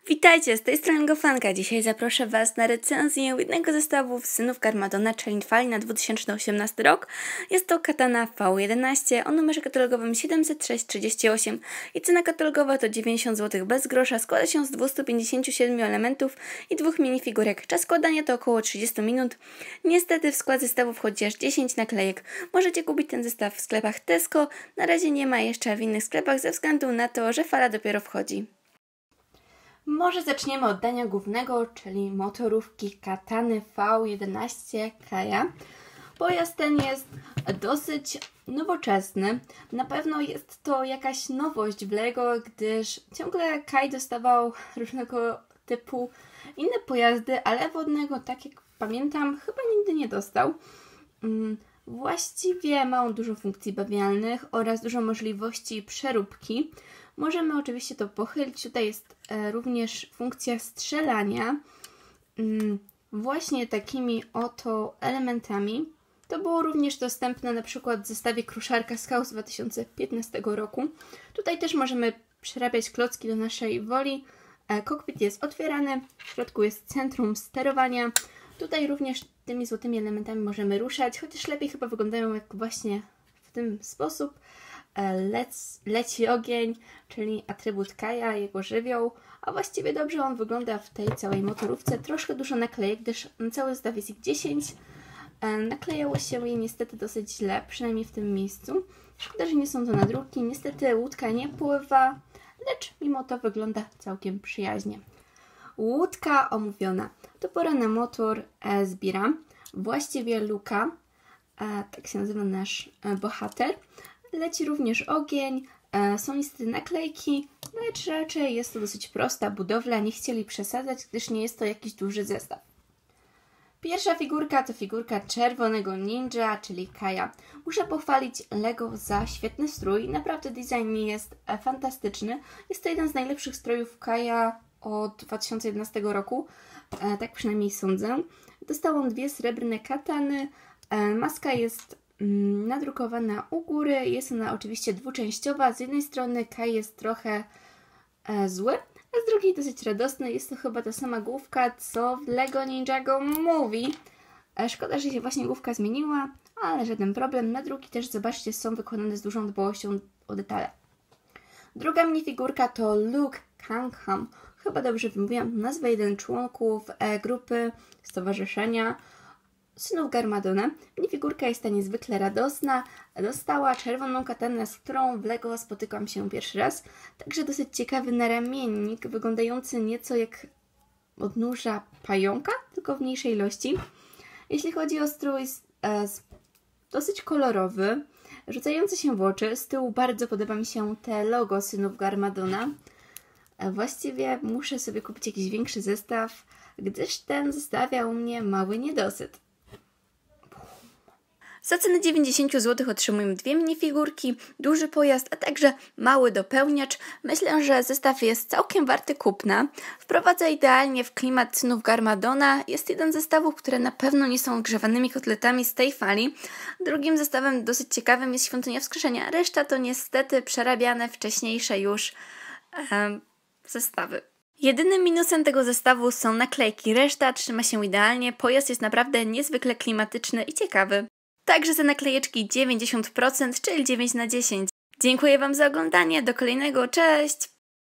Witajcie, z tej strony Gofanka. Dzisiaj zaproszę Was na recenzję jednego z zestawów Synów Garmadona Challenge Fali na 2018 rok. Jest to katana V11 o numerze katalogowym 70638 i cena katalogowa to 90 zł bez grosza. Składa się z 257 elementów i 2 minifigurek. Czas składania to około 30 minut. Niestety w skład zestawu wchodzi aż 10 naklejek. Możecie kupić ten zestaw w sklepach Tesco. Na razie nie ma jeszcze w innych sklepach ze względu na to, że fala dopiero wchodzi. Może zaczniemy od dania głównego, czyli motorówki katany V11 Kaja. Pojazd ten jest dosyć nowoczesny. Na pewno jest to jakaś nowość w LEGO, gdyż ciągle Kaj dostawał różnego typu inne pojazdy, ale wodnego, tak jak pamiętam, chyba nigdy nie dostał. Właściwie ma on dużo funkcji bawialnych oraz dużo możliwości przeróbki. Możemy oczywiście to pochylić. Tutaj jest również funkcja strzelania właśnie takimi oto elementami. To było również dostępne na przykład w zestawie Kruszarka Skał z 2015 roku. Tutaj też możemy przerabiać klocki do naszej woli. Kokpit jest otwierany, w środku jest centrum sterowania. Tutaj również tymi złotymi elementami możemy ruszać, chociaż lepiej chyba wyglądają jak właśnie w ten sposób. Leci ogień, czyli atrybut Kaja, jego żywioł, a właściwie dobrze on wygląda w tej całej motorówce. Troszkę dużo naklejek, gdyż na cały zestaw jest ich 10. Naklejało się je niestety dosyć źle, przynajmniej w tym miejscu. Szkoda, że nie są to nadruki. Niestety łódka nie pływa, lecz mimo to wygląda całkiem przyjaźnie. Łódka omówiona. To pora na motor zbieram. Właściwie Luka, tak się nazywa nasz bohater. Leci również ogień, są niestety naklejki, lecz raczej jest to dosyć prosta budowla, nie chcieli przesadzać, gdyż nie jest to jakiś duży zestaw. Pierwsza figurka to figurka czerwonego ninja, czyli Kaja. Muszę pochwalić LEGO za świetny strój, naprawdę design jest fantastyczny. Jest to jeden z najlepszych strojów Kaja od 2011 roku, tak przynajmniej sądzę. Dostał on 2 srebrne katany, maska jest nadrukowana u góry, jest ona oczywiście dwuczęściowa. Z jednej strony Kai jest trochę zły, a z drugiej dosyć radosny. Jest to chyba ta sama główka, co w LEGO Ninjago Movie. Szkoda, że się właśnie główka zmieniła, ale żaden problem. Nadruki też, zobaczcie, są wykonane z dużą dbałością o detale. Druga minifigurka to Luke Cunningham. Chyba dobrze wymówiłam nazwę, jeden członków grupy stowarzyszenia Synów Garmadona. Minifigurka jest ta niezwykle radosna. Dostała czerwoną katanę, z którą w LEGO spotykam się pierwszy raz. Także dosyć ciekawy naramiennik, wyglądający nieco jak odnóża pająka, tylko w mniejszej ilości. Jeśli chodzi o strój, dosyć kolorowy, rzucający się w oczy. Z tyłu bardzo podoba mi się te logo Synów Garmadona. Właściwie muszę sobie kupić jakiś większy zestaw, gdyż ten zostawia u mnie mały niedosyt. Za cenę 90 zł otrzymujemy 2 minifigurki, duży pojazd, a także mały dopełniacz. Myślę, że zestaw jest całkiem warty kupna. Wprowadza idealnie w klimat Synów Garmadona. Jest jeden z zestawów, które na pewno nie są grzewanymi kotletami z tej fali. Drugim zestawem dosyć ciekawym jest Świątynia Wskrzeszenia. Reszta to niestety przerabiane wcześniejsze już zestawy. Jedynym minusem tego zestawu są naklejki. Reszta trzyma się idealnie. Pojazd jest naprawdę niezwykle klimatyczny i ciekawy. Także za naklejeczki 90%, czyli 9 na 10. Dziękuję Wam za oglądanie. Do kolejnego. Cześć!